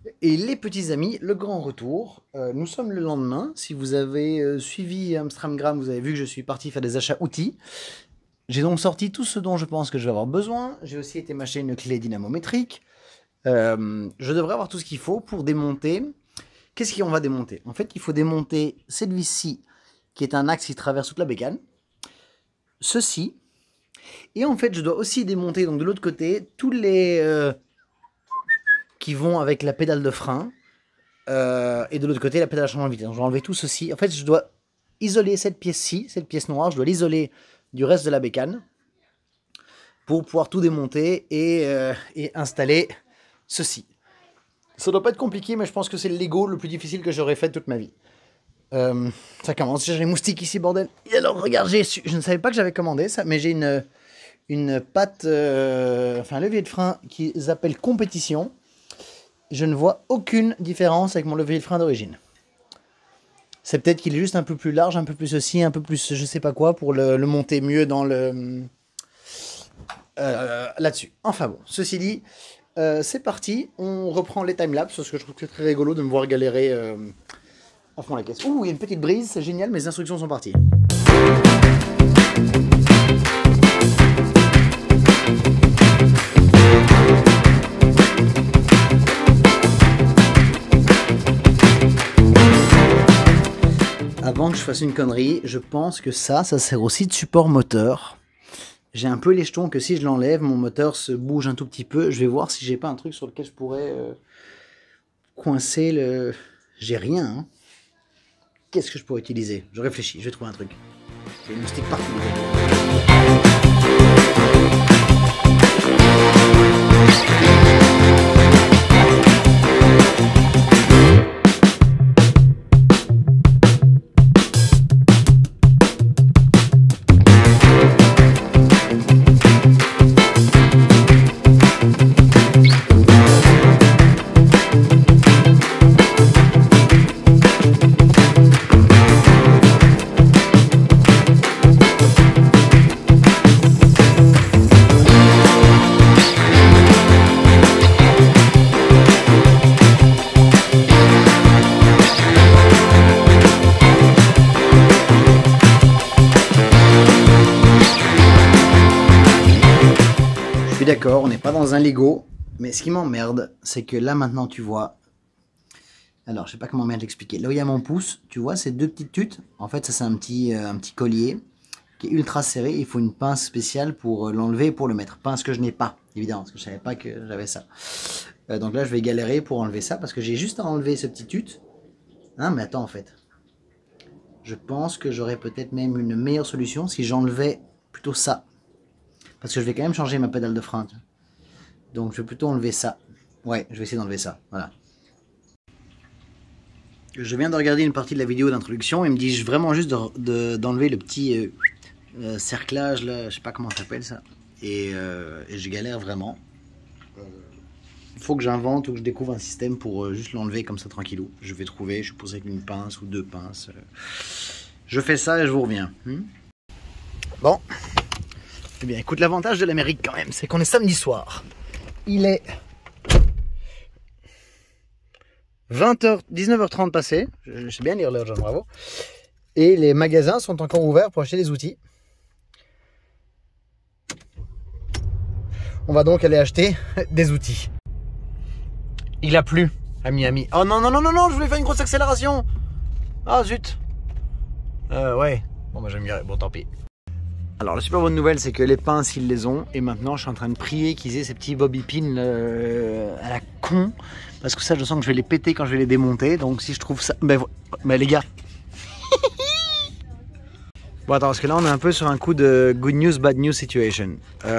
Et les petits amis, le grand retour. Nous sommes le lendemain. Si vous avez suivi Amstramgram, vous avez vu que je suis parti faire des achats outils. J'ai donc sorti tout ce dont je pense que je vais avoir besoin. J'ai aussi été m'acheter une clé dynamométrique. Je devrais avoir tout ce qu'il faut pour démonter. Qu'est-ce qu'on va démonter? En fait, il faut démonter cette vis-ci, qui est un axe qui traverse toute la bécane. Ceci. Et en fait, je dois aussi démonter donc de l'autre côté tous les qui vont avec la pédale de frein. Et de l'autre côté, la pédale à changement de vitesse. Donc, je vais enlever tout ceci. En fait, je dois isoler cette pièce-ci, cette pièce noire. Je dois l'isoler du reste de la bécane pour pouvoir tout démonter et installer ceci. Ça doit pas être compliqué, mais je pense que c'est le Lego le plus difficile que j'aurais fait toute ma vie. Ça commence. J'ai les moustiques ici, bordel. Et alors, regarde, je ne savais pas que j'avais commandé ça, mais j'ai une patte, enfin un levier de frein qu'ils appellent compétition. Je ne vois aucune différence avec mon levier de frein d'origine. C'est peut-être qu'il est juste un peu plus large, un peu plus ceci, un peu plus je sais pas quoi, pour le monter mieux dans le... là-dessus. Enfin bon, ceci dit, c'est parti. On reprend les timelapses, parce que je trouve que c'est très rigolo de me voir galérer à fond la caisse. Ouh, il y a une petite brise, c'est génial, mes instructions sont parties. Avant que je fasse une connerie, je pense que ça sert aussi de support moteur. J'ai un peu les jetons que si je l'enlève, mon moteur se bouge un tout petit peu. Je vais voir si j'ai pas un truc sur lequel je pourrais coincer le... J'ai rien, hein. Qu'est-ce que je pourrais utiliser? Je réfléchis, je vais trouver un truc. J'ai une stick partout. D'accord, on n'est pas dans un Lego, mais ce qui m'emmerde, c'est que là maintenant tu vois, alors je sais pas comment bien t'expliquer, là où il y a mon pouce, tu vois ces deux petites tutes, en fait ça c'est un petit collier qui est ultra serré, il faut une pince spéciale pour l'enlever et pour le mettre, pince que je n'ai pas, évidemment, parce que je savais pas que j'avais ça. Donc là je vais galérer pour enlever ça, parce que j'ai juste à enlever ce petit tute, hein, mais attends en fait, je pense que j'aurais peut-être même une meilleure solution si j'enlevais plutôt ça. Parce que je vais quand même changer ma pédale de frein. Donc je vais plutôt enlever ça. Ouais, je vais essayer d'enlever ça. Voilà. Je viens de regarder une partie de la vidéo d'introduction. Il me dit vraiment juste d'enlever le petit cerclage là. Je sais pas comment ça s'appelle ça. Et je galère vraiment. Il faut que j'invente ou que je découvre un système pour juste l'enlever comme ça tranquillou. Je vais trouver, je pose avec une pince ou deux pinces. Je fais ça et je vous reviens. Bon. Eh bien, écoute, l'avantage de l'Amérique quand même, c'est qu'on est samedi soir. Il est 20h, 19h30 passé. Je sais bien lire l'heure, John, bravo. Et les magasins sont encore ouverts pour acheter des outils. On va donc aller acheter des outils. Il a plu à Miami. Oh non, non, non, non, non, je voulais faire une grosse accélération. Ah zut. Ouais. Bon, bah je vais me garer. Bon, tant pis. Alors la super bonne nouvelle c'est que les pinces ils les ont et maintenant je suis en train de prier qu'ils aient ces petits bobby pins à la con parce que ça je sens que je vais les péter quand je vais les démonter, donc si je trouve ça... Ben les gars. Bon attends, parce que là on est un peu sur un coup de good news bad news situation.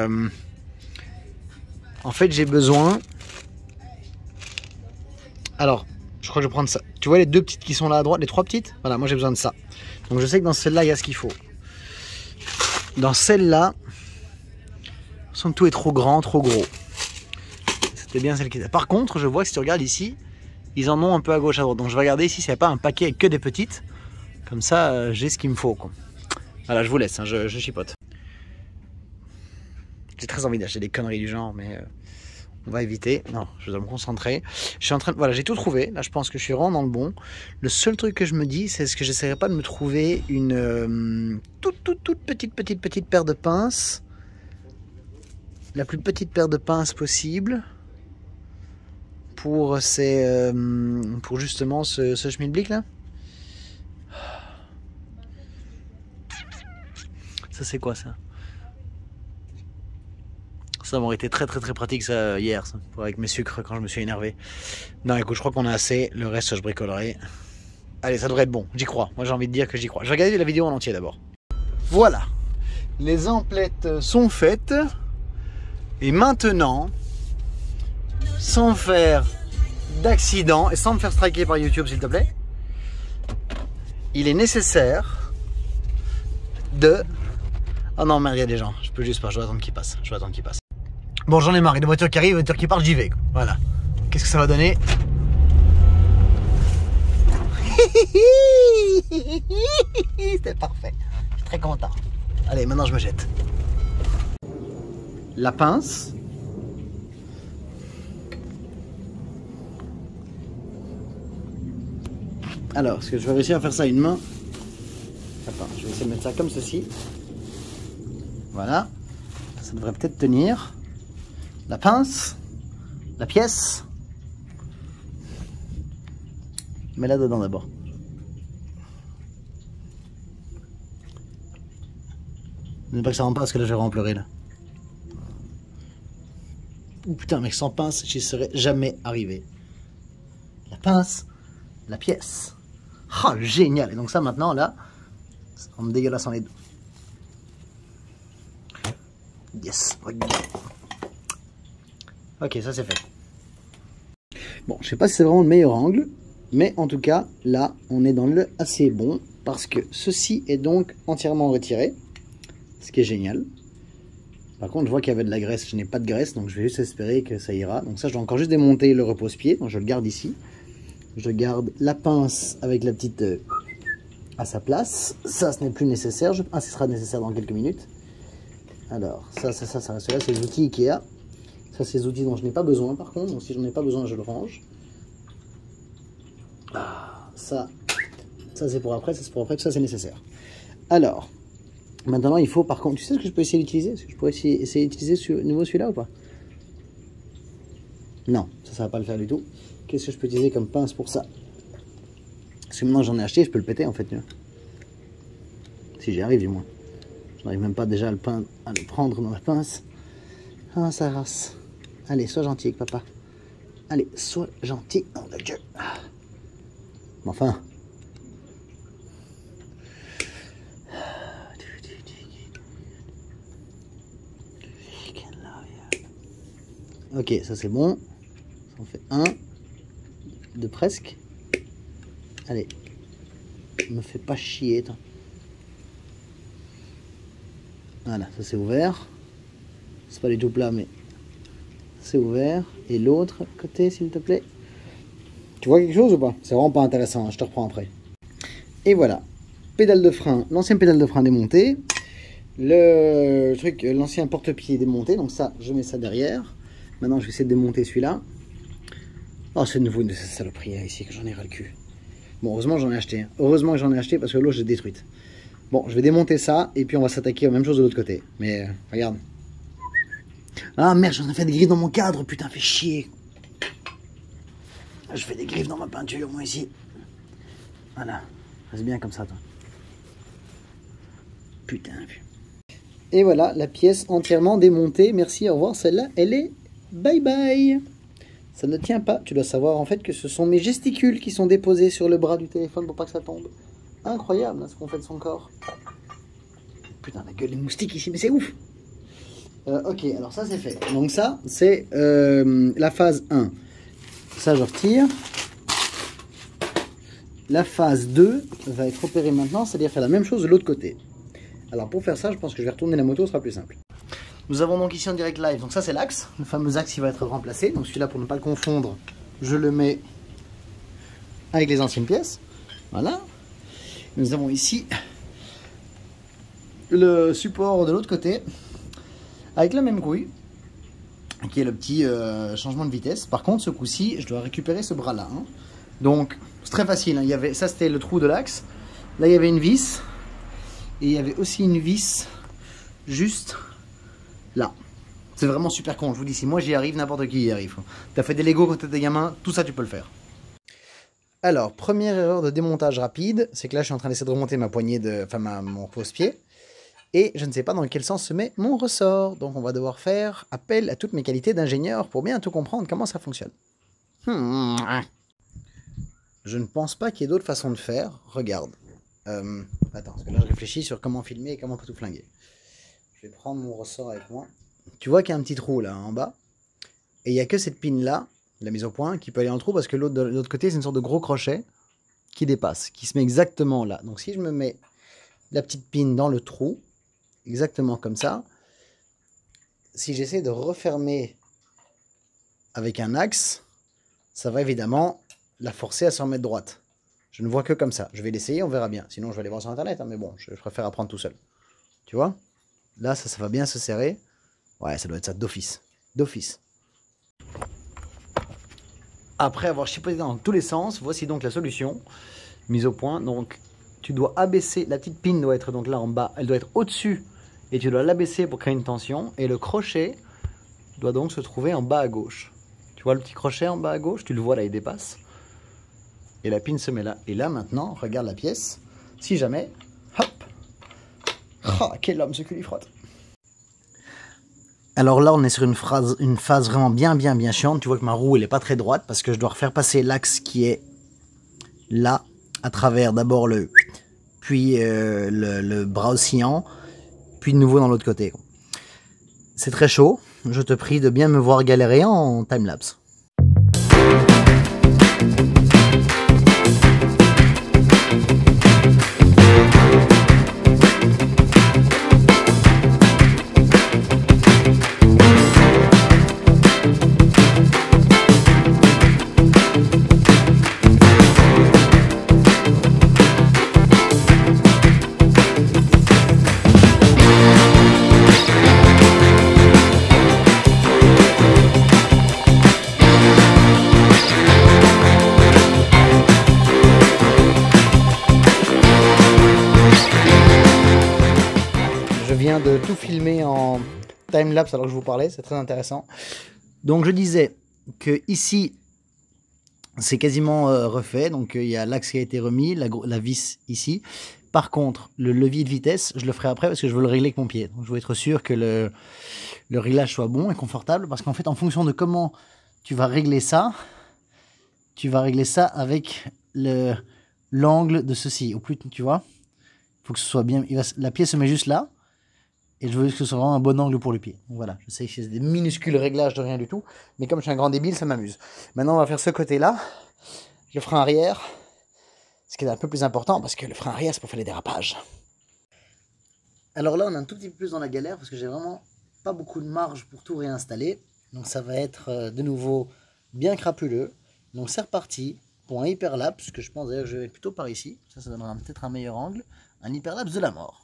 En fait j'ai besoin... Alors je crois que je vais prendre ça. Tu vois les deux petites qui sont là à droite, les trois petites? Voilà, moi j'ai besoin de ça. Donc je sais que dans celle-là il y a ce qu'il faut. Dans celle-là, tout est trop grand, trop gros. C'était bien celle qui était. Par contre, je vois que si tu regardes ici, ils en ont un peu à gauche, à droite. Donc je vais regarder ici s'il n'y a pas un paquet avec que des petites. Comme ça, j'ai ce qu'il me faut, quoi. Voilà, je vous laisse, hein, je chipote. J'ai très envie d'acheter des conneries du genre, mais On va éviter. Non, je dois me concentrer. Je suis en train de... Voilà, j'ai tout trouvé. Là, je pense que je suis vraiment dans le bon. Le seul truc que je me dis, c'est est-ce que j'essaierai pas de me trouver une toute petite paire de pinces. La plus petite paire de pinces possible. Pour pour justement ce schmilblick là. Ça c'est quoi ça? Ça m'aurait été très pratique ça hier, ça, avec mes sucres quand je me suis énervé. Non écoute, je crois qu'on a assez, le reste je bricolerai. Allez, ça devrait être bon, j'y crois. Moi j'ai envie de dire que j'y crois. Je vais regarder la vidéo en entier d'abord. Voilà, les emplettes sont faites. Et maintenant, sans faire d'accident et sans me faire striker par YouTube s'il te plaît, il est nécessaire de... Oh non merde, il y a des gens, je peux juste pas, je dois attendre qu'ils passent. Bon, j'en ai marre, il y a des voitures qui arrivent, des voitures qui partent, j'y vais. Voilà. Qu'est-ce que ça va donner? C'était parfait. Je suis très content. Allez, maintenant je me jette. La pince. Alors, est-ce que je vais réussir à faire ça à une main? Attends, je vais essayer de mettre ça comme ceci. Voilà. Ça devrait peut-être tenir. La pince. La pièce. Mets-la dedans d'abord. Ne pas que ça rentre pas parce que là je vais en pleurer là. Ouh putain mec, sans pince j'y serais jamais arrivé. La pince, la pièce. Oh génial. Et donc ça maintenant là, on me dégueulasse en les deux. Yes, regarde. Ok, ça c'est fait. Bon, je sais pas si c'est vraiment le meilleur angle, mais en tout cas là on est dans le assez bon parce que ceci est donc entièrement retiré, ce qui est génial. Par contre je vois qu'il y avait de la graisse, je n'ai pas de graisse donc je vais juste espérer que ça ira. Donc ça je dois encore juste démonter le repose-pied, donc je le garde ici. Je garde la pince avec la petite à sa place. Ça ce n'est plus nécessaire, ah ce sera nécessaire dans quelques minutes. Alors ça reste là, c'est les outils Ikea. Ça c'est les outils dont je n'ai pas besoin par contre, donc si j'en ai pas besoin je le range. Ah, ça c'est pour après, ça c'est pour après, tout ça c'est nécessaire. Alors, maintenant il faut par contre, tu sais ce que je peux essayer d'utiliser? Est-ce que je pourrais essayer d'utiliser nouveau celui-là ou pas? Non, ça va pas le faire du tout. Qu'est-ce que je peux utiliser comme pince pour ça? Parce que maintenant j'en ai acheté, je peux le péter en fait. Si j'y arrive du moins. Je n'arrive même pas déjà à le prendre dans la pince. Ah ça rase. Allez, sois gentil avec papa. Allez, sois gentil, nom de Dieu. Enfin. Ok, ça c'est bon. Ça en fait un. De presque. Allez. Me fais pas chier, toi. Voilà, ça c'est ouvert. C'est pas du tout plat, mais c'est ouvert. Et l'autre côté, s'il te plaît. Tu vois quelque chose ou pas? C'est vraiment pas intéressant, hein, je te reprends après. Et voilà. Pédale de frein, l'ancienne pédale de frein démontée. Le truc, l'ancien porte-pied démonté. Donc ça, je mets ça derrière. Maintenant, je vais essayer de démonter celui-là. Oh, c'est de nouveau une de ces saloperies ici que j'en ai ras le cul. Bon, heureusement j'en ai acheté. Hein. Heureusement que j'en ai acheté parce que l'autre, je l'ai détruite. Bon, je vais démonter ça et puis on va s'attaquer aux mêmes choses de l'autre côté. Mais regarde. Ah merde, j'en ai fait des griffes dans mon cadre. Putain, fais chier. Je fais des griffes dans ma peinture, moi ici. Voilà. Reste bien comme ça, toi. Putain. Et voilà, la pièce entièrement démontée. Merci, au revoir. Celle-là, elle est bye bye. Ça ne tient pas. Tu dois savoir en fait que ce sont mes gesticules qui sont déposés sur le bras du téléphone pour pas que ça tombe. Incroyable hein, ce qu'on fait de son corps. Putain, la gueule des moustiques ici, mais c'est ouf. Ok, alors ça c'est fait. Donc ça, c'est la phase 1. Ça, je retire. La phase 2 va être opérée maintenant, c'est-à-dire faire la même chose de l'autre côté. Alors pour faire ça, je pense que je vais retourner la moto, ce sera plus simple. Nous avons donc ici en direct live, donc ça c'est l'axe, le fameux axe qui va être remplacé. Donc celui-là, pour ne pas le confondre, je le mets avec les anciennes pièces. Voilà. Nous avons ici le support de l'autre côté, avec la même couille. qui est le petit changement de vitesse. Par contre, ce coup-ci, je dois récupérer ce bras-là. Hein. Donc, c'est très facile. Hein. Il y avait, ça, c'était le trou de l'axe. Là, il y avait une vis. Et il y avait aussi une vis juste là. C'est vraiment super con. Je vous dis, si moi j'y arrive, n'importe qui y arrive. T'as fait des Lego quand t'étais gamin, tout ça, tu peux le faire. Alors, première erreur de démontage rapide, c'est que là, je suis en train d'essayer de remonter ma poignée de... Enfin, mon pose-pied. Et je ne sais pas dans quel sens se met mon ressort. Donc on va devoir faire appel à toutes mes qualités d'ingénieur pour bien tout comprendre comment ça fonctionne. Je ne pense pas qu'il y ait d'autre façon de faire. Regarde. Attends, parce que là je réfléchis sur comment filmer et comment tout flinguer. Je vais prendre mon ressort avec moi. Tu vois qu'il y a un petit trou là en bas. Et il n'y a que cette pin là, la mise au point, qui peut aller dans le trou parce que de l'autre côté c'est une sorte de gros crochet qui dépasse, qui se met exactement là. Donc si je me mets la petite pin dans le trou, exactement comme ça. Si j'essaie de refermer avec un axe, ça va évidemment la forcer à se remettre droite. Je ne vois que comme ça. Je vais l'essayer, on verra bien. Sinon, je vais aller voir sur Internet. Hein, mais bon, je préfère apprendre tout seul. Tu vois? Là, ça va bien se serrer. Ouais, ça doit être ça d'office. D'office. Après avoir chipoté dans tous les sens, voici donc la solution. Mise au point. Donc, tu dois abaisser. La petite pin doit être donc là en bas. Elle doit être au-dessus. Et tu dois l'abaisser pour créer une tension. Et le crochet doit donc se trouver en bas à gauche. Tu vois le petit crochet en bas à gauche? Tu le vois là, il dépasse. Et la pin se met là. Et là maintenant, regarde la pièce. Si jamais, hop. Oh, quel homme ce cul lui frotte. Alors là, on est sur une phase vraiment bien chiante. Tu vois que ma roue, elle n'est pas très droite parce que je dois refaire passer l'axe qui est là, à travers d'abord le... puis le bras oscillant, puis de nouveau dans l'autre côté. C'est très chaud. Je te prie de bien me voir galérer en timelapse. De tout filmer en timelapse alors que je vous parlais, c'est très intéressant. Donc je disais que ici c'est quasiment refait, donc il y a l'axe qui a été remis, la vis ici. Par contre le levier de vitesse je le ferai après parce que je veux le régler avec mon pied, donc je veux être sûr que le réglage soit bon et confortable, parce qu'en fait en fonction de comment tu vas régler ça avec l'angle de ceci, au plus tu vois, il faut que ce soit bien, la pièce se met juste là. Et je veux que ce soit vraiment un bon angle pour le pied. Donc voilà, je sais que c'est des minuscules réglages de rien du tout. Mais comme je suis un grand débile, ça m'amuse. Maintenant, on va faire ce côté-là. Le frein arrière. Ce qui est un peu plus important parce que le frein arrière, c'est pour faire les dérapages. Alors là, on est un tout petit peu plus dans la galère parce que j'ai vraiment pas beaucoup de marge pour tout réinstaller. Donc ça va être de nouveau bien crapuleux. Donc c'est reparti pour un hyperlapse, que je pense d'ailleurs que je vais plutôt par ici. Ça donnera peut-être un meilleur angle. Un hyperlapse de la mort.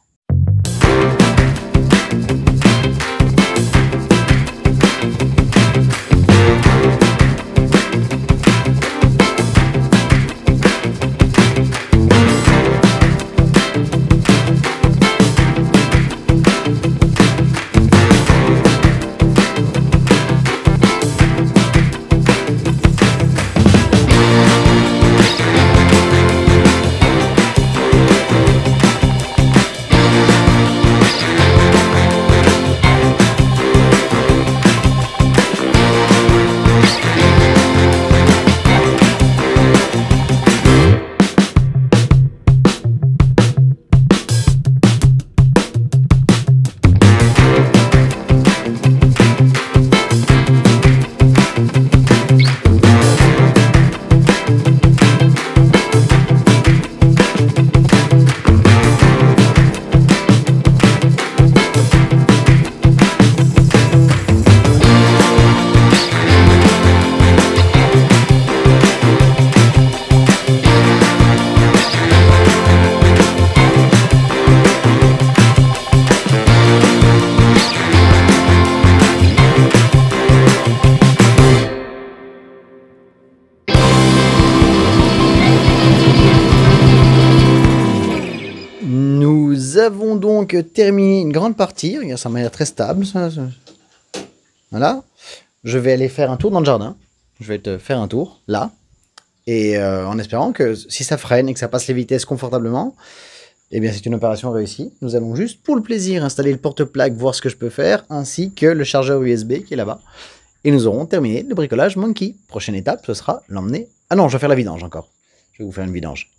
Nous avons donc terminé une grande partie. Regarde, ça m'a l'air très stable. Ça. Voilà. Je vais aller faire un tour dans le jardin. Je vais te faire un tour, là. Et en espérant que si ça freine et que ça passe les vitesses confortablement, eh bien c'est une opération réussie. Nous allons juste pour le plaisir installer le porte-plaque, voir ce que je peux faire, ainsi que le chargeur USB qui est là-bas. Et nous aurons terminé le bricolage Monkey. Prochaine étape, ce sera l'emmener... Ah non, je vais faire la vidange encore. Je vais vous faire une vidange.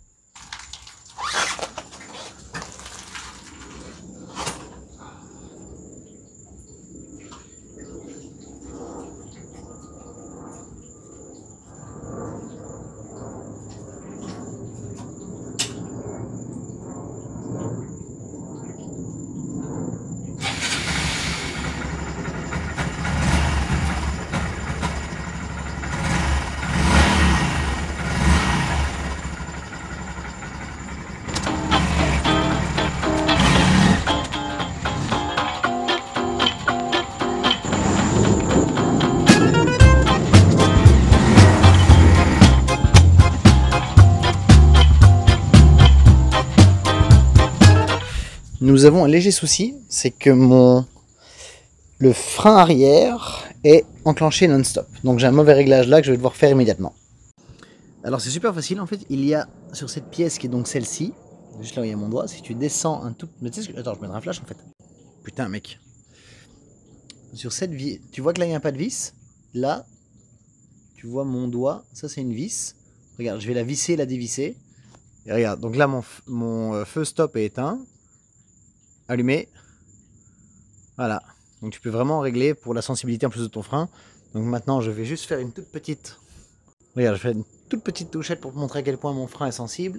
Nous avons un léger souci, c'est que le frein arrière est enclenché non-stop. Donc j'ai un mauvais réglage là que je vais devoir faire immédiatement. Alors c'est super facile, en fait, il y a sur cette pièce qui est donc celle-ci, juste là où il y a mon doigt, si tu descends un tout... Mais tu sais, attends, je mettrai un flash en fait. Putain mec. Sur cette vis, tu vois que là il n'y a pas de vis. Là, tu vois mon doigt, ça c'est une vis. Regarde, je vais la visser, la dévisser. Et regarde, donc là mon feu stop est éteint. Allumé. Voilà. Donc tu peux vraiment régler pour la sensibilité en plus de ton frein. Donc maintenant je vais juste faire une toute petite... Regarde, je fais une toute petite touchette pour te montrer à quel point mon frein est sensible.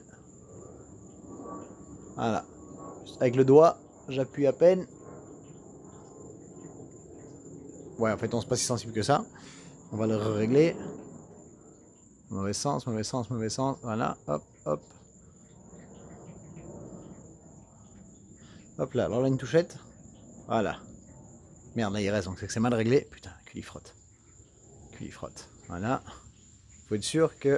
Voilà. Juste avec le doigt, j'appuie à peine. Ouais, en fait on n'est pas si sensible que ça. On va le régler. Mauvais sens, mauvais sens, mauvais sens. Voilà, hop, hop. Hop là, alors là une touchette. Voilà. Merde, là il reste, donc c'est que c'est mal réglé. Putain, qu'il y frotte. Qu'il y frotte. Voilà. Faut être sûr que...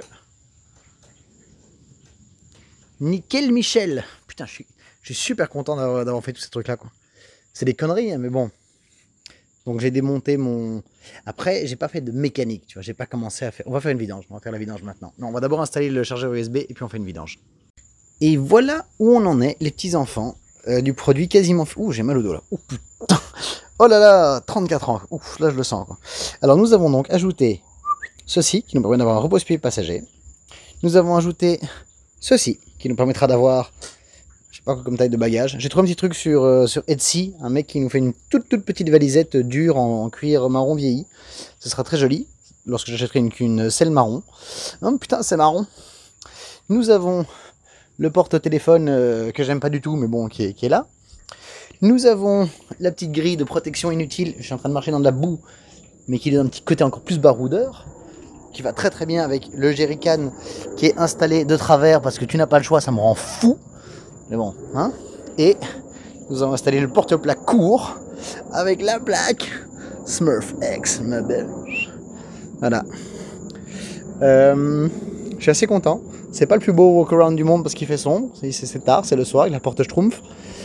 Nickel Michel. Putain, je suis super content d'avoir fait tous ces trucs là, quoi. C'est des conneries, hein, mais bon. Donc j'ai démonté mon... Après, j'ai pas fait de mécanique, tu vois. J'ai pas commencé à faire... On va faire une vidange. On va faire la vidange maintenant. Non, on va d'abord installer le chargeur USB et puis on fait une vidange. Et voilà où on en est, les petits enfants. Du produit quasiment... Ouh, j'ai mal au dos là. Ouh, putain. Oh là là, 34 ans. Ouf, là je le sens, quoi. Alors nous avons donc ajouté ceci, qui nous permet d'avoir un repose-pied passager. Nous avons ajouté ceci, qui nous permettra d'avoir, je sais pas quoi comme taille de bagage. J'ai trouvé un petit truc sur Etsy, un mec qui nous fait une toute petite valisette dure en cuir marron vieilli. Ce sera très joli, lorsque j'achèterai une selle marron. Oh putain, c'est marron. Nous avons le porte-téléphone que j'aime pas du tout, mais bon, qui est là. Nous avons la petite grille de protection inutile. Je suis en train de marcher dans de la boue, mais qui a un petit côté encore plus baroudeur, qui va très bien avec le jerrycan qui est installé de travers parce que tu n'as pas le choix, ça me rend fou. Mais bon, hein. Et nous avons installé le porte-plaque court avec la plaque Smurf X, ma belle. Voilà. Je suis assez content. C'est pas le plus beau walk-around du monde parce qu'il fait sombre. C'est tard, c'est le soir, avec la porte schtroumpf.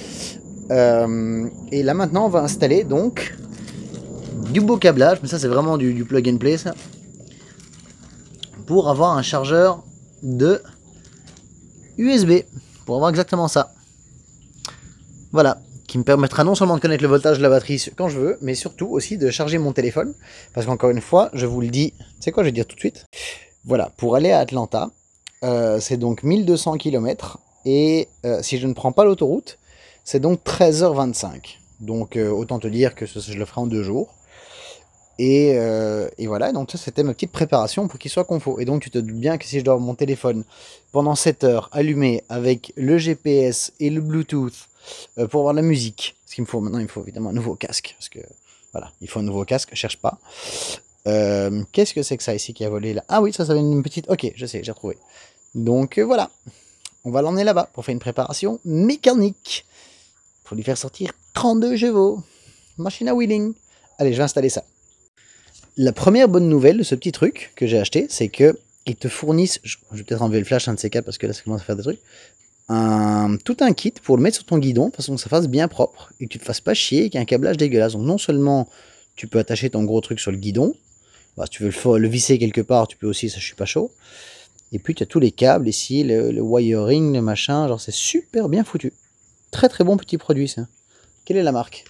Et là maintenant on va installer donc du beau câblage, mais ça c'est vraiment du plug and play ça, pour avoir un chargeur de USB, pour avoir exactement ça. Voilà, qui me permettra non seulement de connaître le voltage de la batterie quand je veux, mais surtout aussi de charger mon téléphone, parce qu'encore une fois, je vous le dis, c'est quoi, je vais dire tout de suite. Voilà, pour aller à Atlanta, c'est donc 1200 km, et si je ne prends pas l'autoroute, c'est donc 13h25. Donc autant te dire que je le ferai en 2 jours. Et voilà, donc ça c'était ma petite préparation pour qu'il soit confort. Et donc tu te doutes bien que si je dois avoir mon téléphone pendant 7 heures allumé avec le GPS et le Bluetooth pour avoir la musique, ce qu'il me faut maintenant, il me faut évidemment un nouveau casque. Parce que voilà, il faut un nouveau casque, cherche pas. Qu'est-ce que c'est que ça ici qui a volé là? Ah oui, ça avait une petite... Ok, je sais, j'ai retrouvé. Donc voilà, on va l'emmener là-bas pour faire une préparation mécanique. Pour lui faire sortir 32 chevaux. Machine à wheeling. Allez, je vais installer ça. La première bonne nouvelle de ce petit truc que j'ai acheté, c'est que ils te fournissent... Je vais peut-être enlever le flash un de ces cas parce que là ça commence à faire des trucs. tout un kit pour le mettre sur ton guidon, de façon que ça fasse bien propre et que tu te fasses pas chier avec un câblage dégueulasse. Donc non seulement tu peux attacher ton gros truc sur le guidon, bah, si tu veux le visser quelque part, tu peux aussi, ça je suis pas chaud. Et puis tu as tous les câbles ici, le wiring, le machin, genre c'est super bien foutu. Très très bon petit produit ça. Quelle est la marque?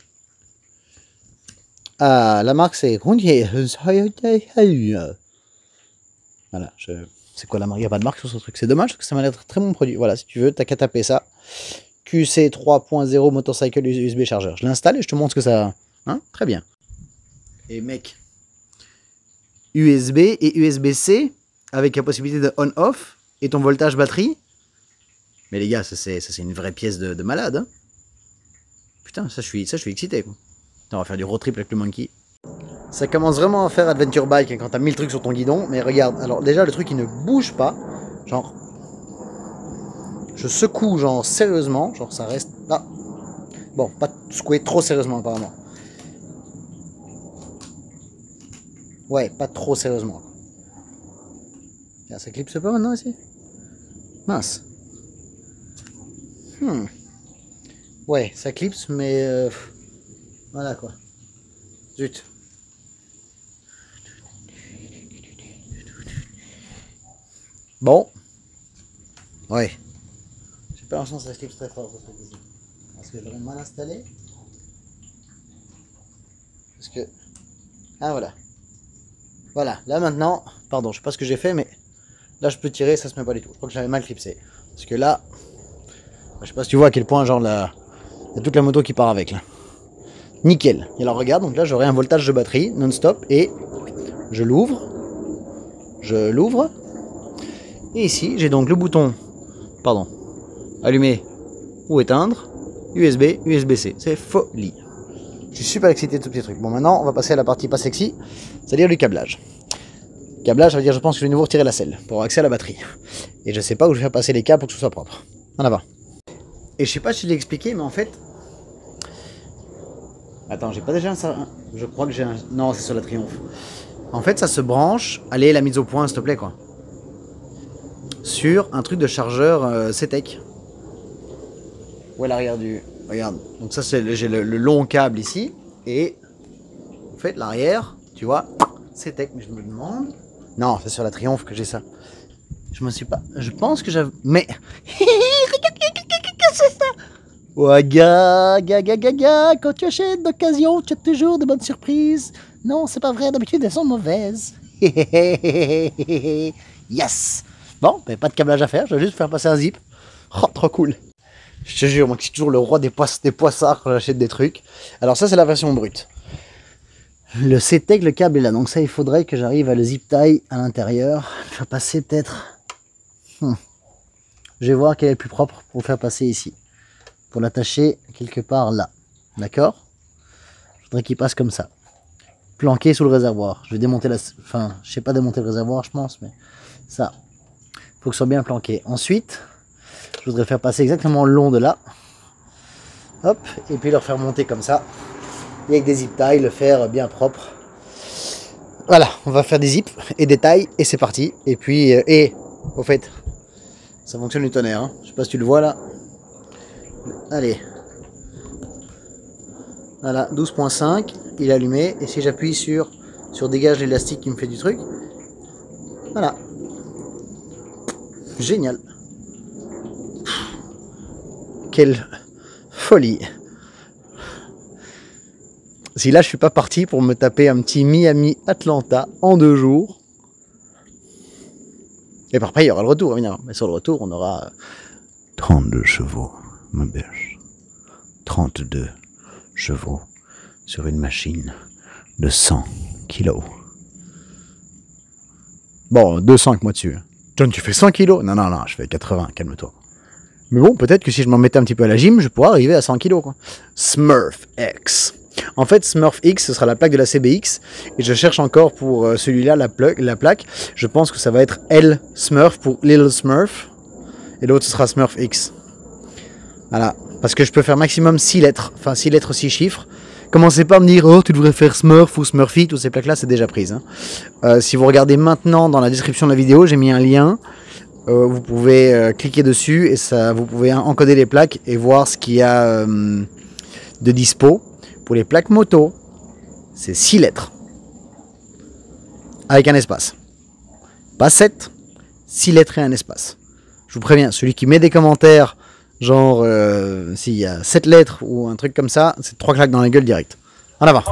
Ah, la marque c'est... Voilà, c'est quoi la marque? Il n'y a pas de marque sur ce truc. C'est dommage parce que ça m'a l'air très bon produit. Voilà, si tu veux, t'as qu'à taper ça. QC 3.0 Motorcycle USB Charger. Je l'installe et je te montre ce que ça... Hein? Très bien. Et mec, USB et USB-C avec la possibilité de on-off et ton voltage batterie. Mais les gars, ça c'est une vraie pièce de malade. Hein. Putain, ça je suis excité. Quoi. Attends, on va faire du road trip avec le Monkey. Ça commence vraiment à faire Adventure Bike hein, quand t'as 1000 trucs sur ton guidon. Mais regarde, alors déjà le truc il ne bouge pas. Genre, je secoue genre sérieusement. Genre ça reste là. Bon, pas secouer trop sérieusement apparemment. Ouais, pas trop sérieusement. Tiens, ça clipse pas maintenant ici? Mince. Ouais, ça clipse, mais... voilà quoi. Zut. Bon. Ouais. J'ai pas l'impression que ça clipse très fort. Parce que je l'aurais mal installé. Parce que... Ah voilà. Voilà, là maintenant... Pardon, je sais pas ce que j'ai fait, mais... Là je peux tirer, ça se met pas du tout. Je crois que j'avais mal clipsé. Parce que là... Je sais pas si tu vois à quel point, genre, là... Il y a toute la moto qui part avec, là. Nickel. Et alors regarde, donc là j'aurai un voltage de batterie non-stop et je l'ouvre. Je l'ouvre. Et ici j'ai donc le bouton, pardon, allumer ou éteindre, USB, USB-C. C'est folie. Je suis super excité de ce petit truc. Bon maintenant on va passer à la partie pas sexy, c'est-à-dire du câblage. Câblage, ça veut dire je pense que je vais nouveau retirer la selle pour avoir accès à la batterie. Et je sais pas où je vais faire passer les câbles pour que ce soit propre. En avant. Et je sais pas si je l'ai expliqué, mais en fait... Attends, j'ai pas déjà ça. Je crois que j'ai un... Non, c'est sur la Triumph. En fait, ça se branche. Allez, la mise au point, s'il te plaît, quoi. Sur un truc de chargeur CTEC. Où est l'arrière du... Regarde. Donc ça, c'est j'ai le long câble ici. Et... En fait, l'arrière, tu vois, CTEC. Mais je me demande... Non, c'est sur la Triumph que j'ai ça. Je me suis pas... Je pense que j'avais... Mais... Regarde, qu'est-ce que c'est ça? Ouais, gaga, quand tu achètes d'occasion, tu as toujours de bonnes surprises. Non, c'est pas vrai, d'habitude elles sont mauvaises. Yes. Bon, ben, pas de câblage à faire, je vais juste faire passer un zip. Oh, trop cool. Je te jure, moi je suis toujours le roi des poissards quand j'achète des trucs. Alors ça, c'est la version brute. Le CTEC, le câble est là, donc ça, il faudrait que j'arrive à le zip tie à l'intérieur. Faire passer peut-être... Je vais voir quel est le plus propre pour le faire passer ici. Pour l'attacher quelque part là. D'accord? Je voudrais qu'il passe comme ça. Planqué sous le réservoir. Je vais démonter la... Enfin, je sais pas démonter le réservoir, je pense, mais ça. Faut que ce soit bien planqué. Ensuite, je voudrais le faire passer exactement le long de là. Hop. Et puis le faire monter comme ça. Et avec des zip ties, le faire bien propre. Voilà, on va faire des zips et des tailles et c'est parti. Et puis, au fait, ça fonctionne du tonnerre. Hein. Je sais pas si tu le vois là. Allez, voilà, 12.5, il est allumé, et si j'appuie sur dégage l'élastique qui me fait du truc, voilà, génial, quelle folie. Si là je suis pas parti pour me taper un petit Miami-Atlanta en 2 jours, et par après il y aura le retour évidemment, mais sur le retour on aura 32 chevaux. Ma berge, 32 chevaux sur une machine de 100 kilos. Bon, 200 avec moi dessus. John, tu fais 100 kilos? Non, je fais 80, calme-toi. Mais bon, peut-être que si je m'en mettais un petit peu à la gym, je pourrais arriver à 100 kilos. Quoi. Smurf X. En fait, Smurf X, ce sera la plaque de la CBX. Et je cherche encore pour celui-là la plaque. Je pense que ça va être L Smurf pour Little Smurf. Et l'autre, ce sera Smurf X. Voilà, parce que je peux faire maximum 6 lettres, enfin 6 lettres, 6 chiffres. Commencez pas à me dire, oh, tu devrais faire Smurf ou Smurfy, toutes ces plaques-là, c'est déjà prise. Hein. Si vous regardez maintenant dans la description de la vidéo, j'ai mis un lien vous pouvez cliquer dessus et ça, vous pouvez encoder les plaques et voir ce qu'il y a de dispo. Pour les plaques moto, c'est 6 lettres. Avec un espace. Pas 7, 6 lettres et un espace. Je vous préviens, celui qui met des commentaires, genre s'il y a 7 lettres ou un truc comme ça, c'est 3 claques dans la gueule direct. En avant.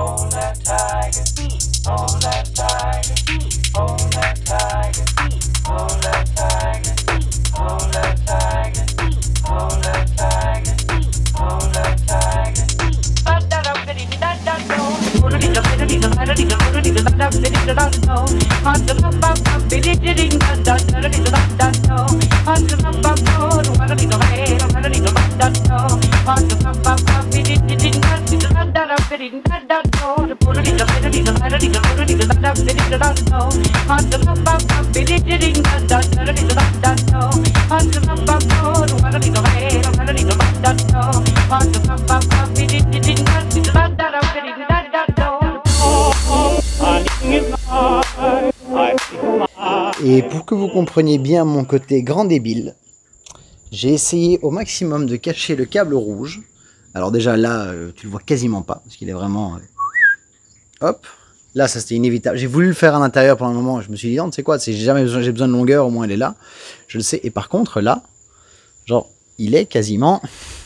Et pour que vous compreniez bien mon côté grand débile, j'ai essayé au maximum de cacher le câble rouge. Alors déjà là, tu le vois quasiment pas, parce qu'il est vraiment... Hop, là ça c'était inévitable. J'ai voulu le faire à l'intérieur pendant un moment, je me suis dit non, tu sais quoi, si j'ai besoin de longueur, au moins elle est là. Je le sais, et par contre là, genre, il est quasiment...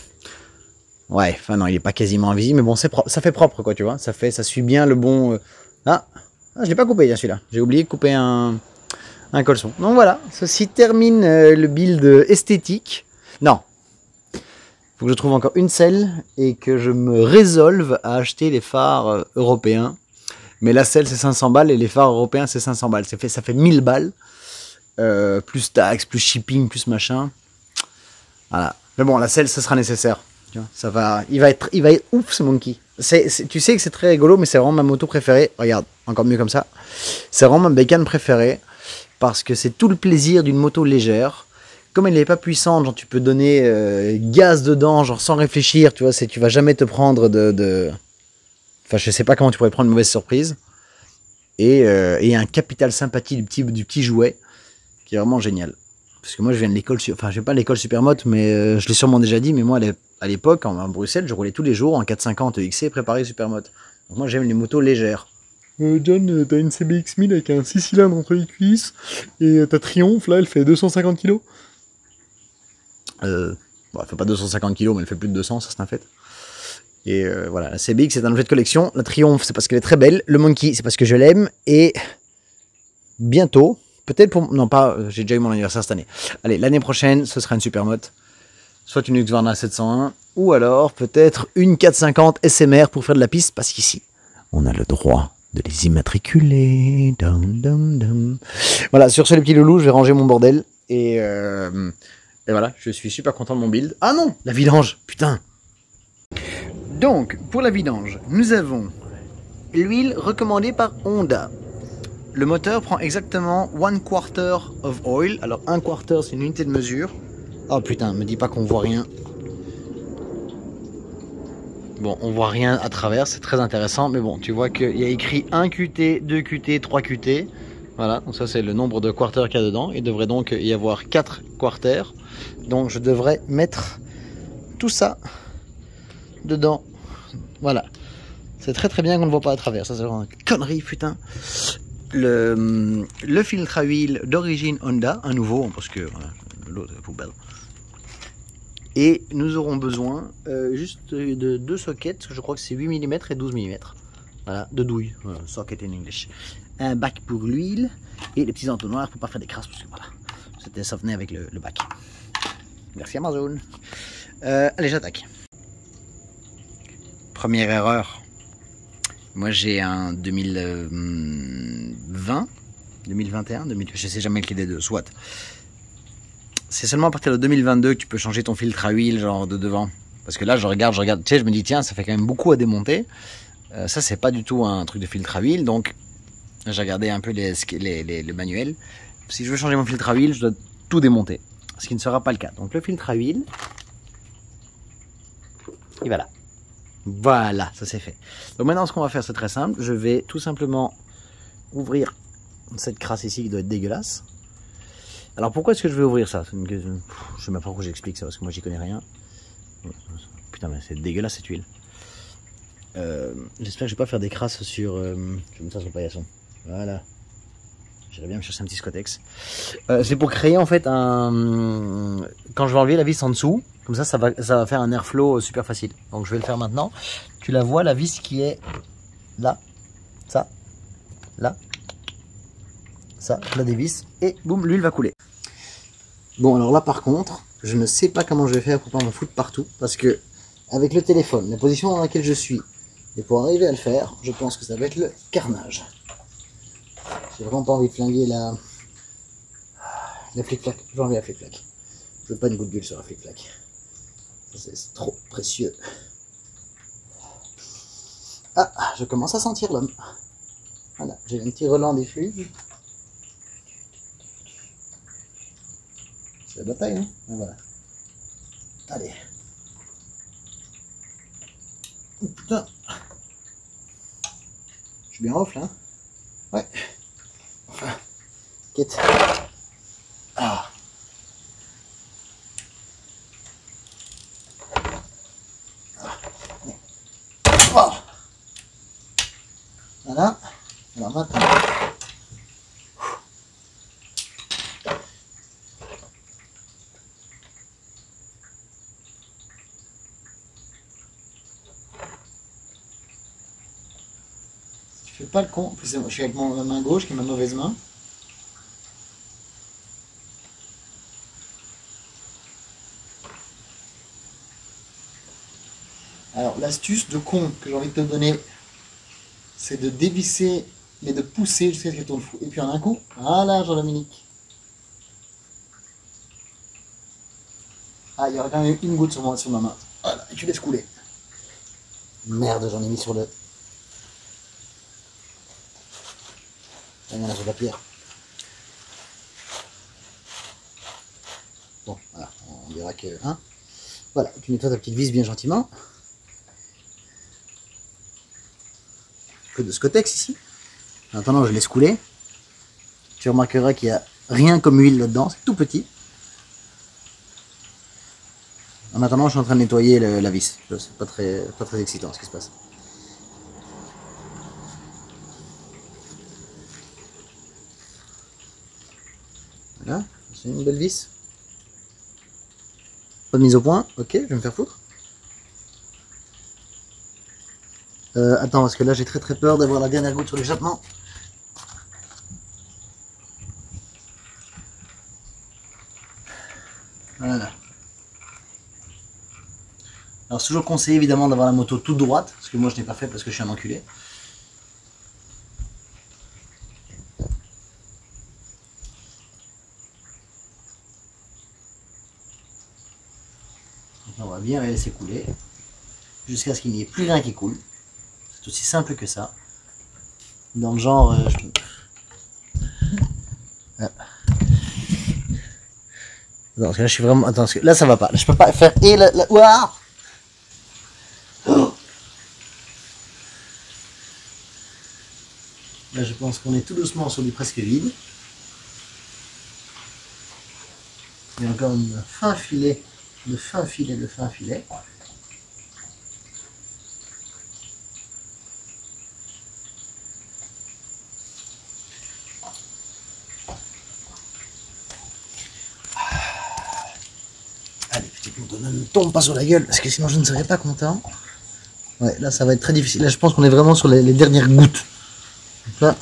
Ouais, enfin non, il est pas quasiment invisible, mais bon, c'est propre, ça fait propre quoi, tu vois. Ça suit bien le bon... Ah, je l'ai pas coupé celui-là, j'ai oublié de couper un colson. Donc voilà, ceci termine le build esthétique. Non, faut que je trouve encore une selle et que je me résolve à acheter les phares européens. Mais la selle c'est 500 balles et les phares européens c'est 500 balles. Ça fait 1000 balles. Plus taxes, plus shipping, plus machin. Voilà. Mais bon, la selle ça sera nécessaire. Tu vois, ça va, il va être ouf ce monkey. Tu sais que c'est très rigolo, mais c'est vraiment ma moto préférée. Regarde, encore mieux comme ça. C'est vraiment ma bécane préférée. Parce que c'est tout le plaisir d'une moto légère. Comme elle n'est pas puissante, genre tu peux donner gaz dedans, genre sans réfléchir, tu vois, tu vas jamais te prendre Enfin, je sais pas comment tu pourrais prendre une mauvaise surprise. Et un capital sympathie du petit jouet, qui est vraiment génial. Parce que moi, je viens de l'école, enfin, je vais pas l'école Supermoto, mais je l'ai sûrement déjà dit, mais moi, à l'époque, à Bruxelles, je roulais tous les jours en 450 XC préparé Supermoto. Donc moi, j'aime les motos légères. John, t'as une CBX 1000 avec un 6 cylindres entre les cuisses et ta Triumph, là, elle fait 250 kg. Bon, elle fait pas 250 kg, mais elle fait plus de 200, ça c'est un fait. Et voilà, la CBX c'est un objet de collection. La Triumph c'est parce qu'elle est très belle. Le Monkey c'est parce que je l'aime. Et bientôt, peut-être pour... Non, pas... J'ai déjà eu mon anniversaire cette année. Allez, l'année prochaine, ce sera une Supermoto. Soit une Husqvarna 701, ou alors peut-être une 450 SMR pour faire de la piste, parce qu'ici, on a le droit de les immatriculer. Dum, dum, dum. Voilà, sur ce les petits loulous, je vais ranger mon bordel. Et voilà, je suis super content de mon build. Ah non, la vidange, putain. Donc, pour la vidange, nous avons l'huile recommandée par Honda. Le moteur prend exactement 1/4 of oil. Alors, 1/4, c'est une unité de mesure. Oh putain, me dis pas qu'on voit rien. Bon, on voit rien à travers, c'est très intéressant. Mais bon, tu vois qu'il y a écrit 1 QT, 2 QT, 3 QT. Voilà, donc ça c'est le nombre de quarters qu'il y a dedans. Il devrait donc y avoir 4 quarters. Donc je devrais mettre tout ça dedans. Voilà. C'est très très bien qu'on ne voit pas à travers. Ça c'est vraiment une connerie, putain. Le filtre à huile d'origine Honda, un nouveau, parce que voilà, l'autre est poubelle. Et nous aurons besoin juste de 2 sockets, je crois que c'est 8 mm et 12 mm. Voilà, de douille, voilà, socket in English. Un bac pour l'huile et les petits entonnoirs pour pas faire des crasses, parce que voilà, ça venait avec le bac. Merci Amazon. Allez, j'attaque. Première erreur. Moi j'ai un 2020, 2021, je sais jamais lequel des deux, soit. C'est seulement à partir de 2022 que tu peux changer ton filtre à huile, genre de devant. Parce que là, je regarde, tu sais, je me dis, tiens, ça fait quand même beaucoup à démonter. Ça, c'est pas du tout un truc de filtre à huile, donc j'ai regardé un peu les manuels. Si je veux changer mon filtre à huile, je dois tout démonter, ce qui ne sera pas le cas. Donc le filtre à huile, et voilà. Voilà, ça c'est fait. Donc maintenant, ce qu'on va faire, c'est très simple. Je vais tout simplement ouvrir cette crasse ici qui doit être dégueulasse. Alors pourquoi est-ce que je vais ouvrir ça? Je sais même pas pourquoi j'explique ça, parce que moi j'y connais rien. Putain, mais c'est dégueulasse cette huile. J'espère que je vais pas faire des crasses sur... je vais mettre ça sur le paillasson. Voilà. J'irais bien me chercher un petit Scotex. C'est pour créer en fait un... Quand je vais enlever la vis en dessous, comme ça va faire un airflow super facile. Donc je vais le faire maintenant. Tu la vois, la vis qui est là, ça, là, ça, la dévisse, et boum, l'huile va couler. Bon, alors là par contre, je ne sais pas comment je vais faire pour pas m'en foutre partout, parce que avec le téléphone, la position dans laquelle je suis, et pour arriver à le faire, je pense que ça va être le carnage. J'ai vraiment pas envie de flinguer la flic-flac. J'ai envie la flic-flac. Je veux pas une goutte d'huile sur la flic-flac. C'est trop précieux. Ah, je commence à sentir l'homme. Voilà, j'ai un petit relent des flux. C'est la bataille, hein. Et voilà. Allez. Oh putain. Je suis bien off là. Hein. Ouais. Enfin. Quête. Ah. Oh. Voilà. Alors maintenant. Je fais pas le con. Je suis avec ma main gauche qui est ma mauvaise main. Alors l'astuce de con que j'ai envie de te donner, c'est de dévisser, mais de pousser jusqu'à ce qu'elle tourne fou. Et puis en un coup, voilà Jean-Dominique. Ah, il y aurait quand même une goutte sur ma main. Voilà, et tu laisses couler. Merde, j'en ai mis sur le... Il y en a sur la pierre. Bon, voilà, on verra que... Hein, voilà, tu nettoies ta petite vis bien gentiment. Un peu de Scotex ici. En attendant, je laisse couler. Tu remarqueras qu'il n'y a rien comme huile là-dedans, c'est tout petit. En attendant, je suis en train de nettoyer la vis. C'est pas très excitant ce qui se passe. Voilà, c'est une belle vis. Pas de mise au point, ok, je vais me faire foutre. Attends, parce que là j'ai très peur d'avoir la dernière goutte sur l'échappement. Voilà. Alors c'est toujours conseillé évidemment d'avoir la moto toute droite, parce que moi je n'ai pas fait parce que je suis un enculé. Donc on va bien la laisser couler, jusqu'à ce qu'il n'y ait plus rien qui coule. C'est aussi simple que ça. Dans le genre... Ah. Non, parce que là je suis vraiment... Attends, parce que là ça va pas. Là, je peux pas faire... Et la... Ouah, oh, là je pense qu'on est tout doucement sur du presque vide. Il y a encore un fin filet, de fin filet. Allez, petit couteau, ne tombe pas sur la gueule, parce que sinon je ne serais pas content. Ouais, là ça va être très difficile. Là je pense qu'on est vraiment sur les dernières gouttes. Donc là,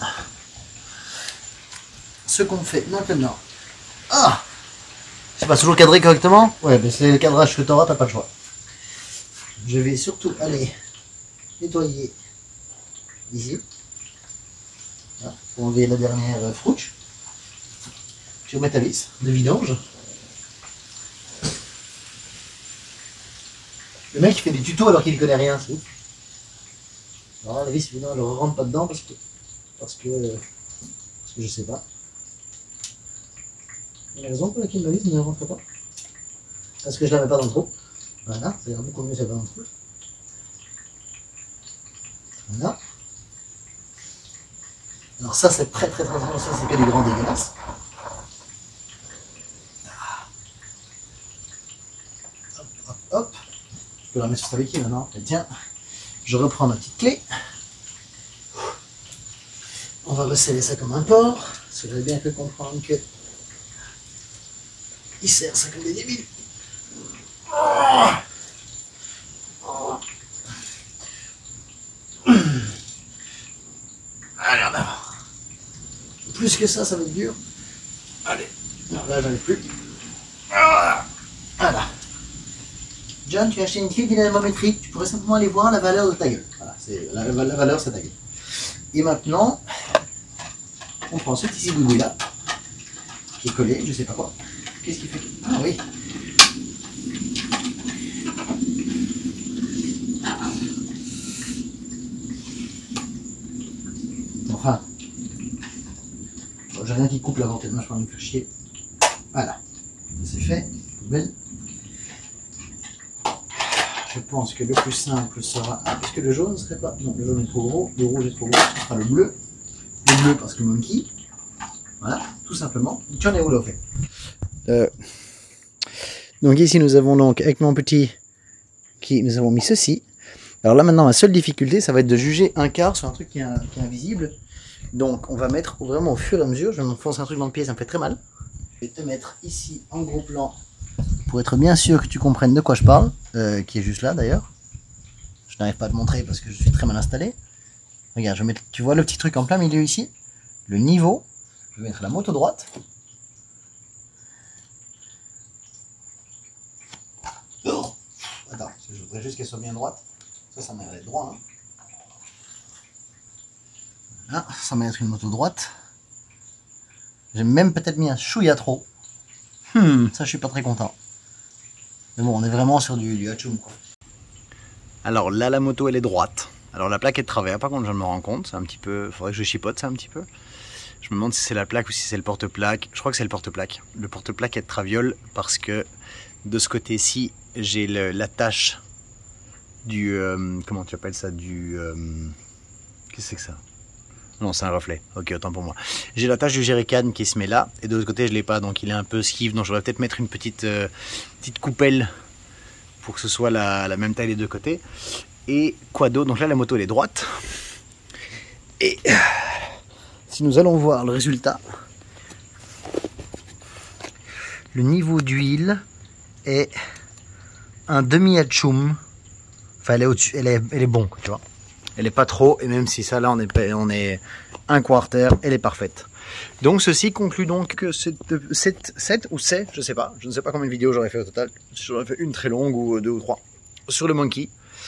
ce qu'on fait maintenant. Ah! C'est pas toujours cadré correctement? Ouais, mais c'est le cadrage que tu auras, t'as pas le choix. Je vais surtout aller nettoyer ici. Voilà, pour enlever la dernière frouche. Tu remets ta vis de vidange. Le mec il fait des tutos alors qu'il ne connaît rien, c'est ouf. Alors là, la vis, évidemment, je ne rentre pas dedans parce que je sais pas. Il y a raison pour laquelle ma vis ne rentre pas. Parce que je la mets pas dans le trou. Voilà, ça ira beaucoup mieux si elle va dans le trou. Voilà. Alors ça c'est très ça c'est que du grand dégueulasse. peux la mettre sur sa béquille maintenant. Et tiens, je reprends ma petite clé. On va resserrer ça comme un porc. Parce que j'avais bien fait comprendre que il serre ça comme des débiles. Allez, en avant. Plus que ça va être dur. Allez, non, là j'en ai plus. Voilà. John, tu as acheté une clé dynamométrique. Tu pourrais simplement aller voir la valeur de ta gueule. Voilà, la valeur, c'est ta gueule. Et maintenant, on prend ce petit bout là, qui est collé, je sais pas quoi. Qu'est-ce qu'il fait? Ah oui. Enfin, bon, j'ai rien qui coupe la vente, moi je peux me faire chier. Voilà, c'est fait, poubelle. Je pense que le plus simple sera... Ah, est-ce que le jaune serait pas... Non, le jaune est trop gros, le rouge est trop gros, ce sera le bleu. Le bleu parce que monkey. Voilà, tout simplement. Tu en es où là au fait? Donc ici nous avons donc, avec mon petit, nous avons mis ceci. Alors là maintenant, ma seule difficulté, ça va être de juger un quart sur un truc qui est invisible. Donc on va mettre vraiment au fur et à mesure. Je vais m'enfoncer un truc dans le pied, ça me fait très mal. Je vais te mettre ici en gros plan, pour être bien sûr que tu comprennes de quoi je parle, qui est juste là d'ailleurs. Je n'arrive pas à te montrer parce que je suis très mal installé. Regarde, je vais mettre, tu vois le petit truc en plein milieu ici, le niveau. Je vais mettre la moto droite. Oh, attends, je voudrais juste qu'elle soit bien droite. Ça m'a l'air d'être droit. Hein. Ah, ça m'a l'air d'être une moto droite. J'ai même peut-être mis un chouïa trop. Ça je suis pas très content. Mais bon, on est vraiment sur du hachoum quoi. Alors là, la moto elle est droite. Alors la plaque est de travers, par contre je me rends compte. C'est un petit peu. Faudrait que je chipote ça un petit peu. Je me demande si c'est la plaque ou si c'est le porte-plaque. Je crois que c'est le porte-plaque. Le porte-plaque est de traviole parce que de ce côté-ci, j'ai l'attache du... comment tu appelles ça? Du... qu'est-ce que c'est que ça? Non, c'est un reflet. Ok, autant pour moi. J'ai l'attache du jerrycan qui se met là. Et de l'autre côté, je ne l'ai pas. Donc il est un peu skive. Donc je devrais peut-être mettre une petite coupelle pour que ce soit la même taille des deux côtés. Et quoi d'autre? Donc là, la moto, elle est droite. Et si nous allons voir le résultat, le niveau d'huile est un demi-hachoum. Enfin, elle est au-dessus, elle est bon, tu vois. Elle est pas trop, et même si ça là, on est un quarter, elle est parfaite. Donc ceci conclut donc que cette ou c'est, je sais pas, je ne sais pas combien de vidéos j'aurais fait au total. J'aurais fait une très longue ou deux ou trois sur le monkey.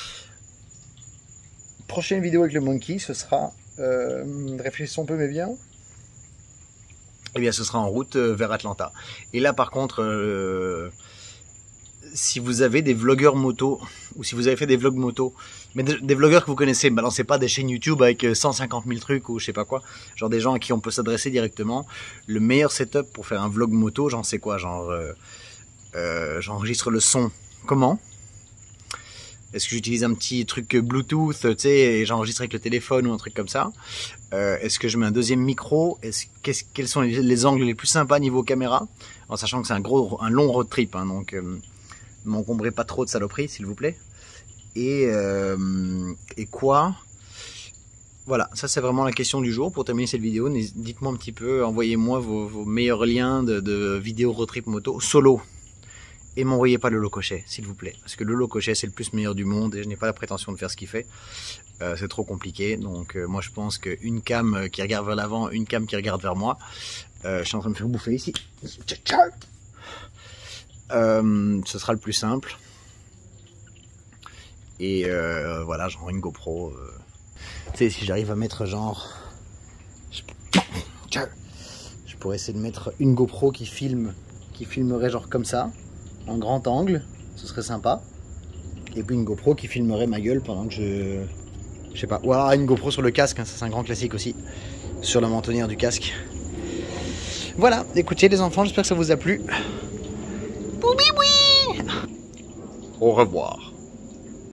Prochaine vidéo avec le monkey, ce sera, réfléchissons un peu mais bien. Eh bien ce sera en route vers Atlanta. Et là par contre, si vous avez des vlogueurs moto, ou si vous avez fait des vlogs moto, mais des vlogueurs que vous connaissez, balancez pas des chaînes YouTube avec 150 000 trucs ou je sais pas quoi, genre des gens à qui on peut s'adresser directement. Le meilleur setup pour faire un vlog moto, j'en sais quoi, genre j'enregistre le son. Comment? Est-ce que j'utilise un petit truc Bluetooth, tu sais, et j'enregistre avec le téléphone ou un truc comme ça? Est-ce que je mets un deuxième micro? Quels sont les angles les plus sympas niveau caméra? En sachant que c'est un long road trip, hein, donc ne m'encombrez pas trop de saloperies, s'il vous plaît. Et quoi? Voilà, ça c'est vraiment la question du jour. Pour terminer cette vidéo, dites-moi un petit peu, envoyez-moi vos meilleurs liens de vidéos road trip moto solo. Et m'envoyez pas le Lolocochet, s'il vous plaît. Parce que le Lolocochet, c'est le plus meilleur du monde et je n'ai pas la prétention de faire ce qu'il fait. C'est trop compliqué. Donc moi, je pense qu'une cam qui regarde vers l'avant, une cam qui regarde vers moi. Je suis en train de me faire bouffer ici. Ce sera le plus simple. Et voilà, genre une GoPro. Tu sais, si j'arrive à mettre genre... Je pourrais essayer de mettre une GoPro qui filmerait genre comme ça. En grand angle, ce serait sympa. Et puis une GoPro qui filmerait ma gueule pendant que je sais pas. Ou alors une GoPro sur le casque, hein, ça c'est un grand classique aussi. Sur la mentonnière du casque. Voilà, écoutez les enfants, j'espère que ça vous a plu. Au revoir.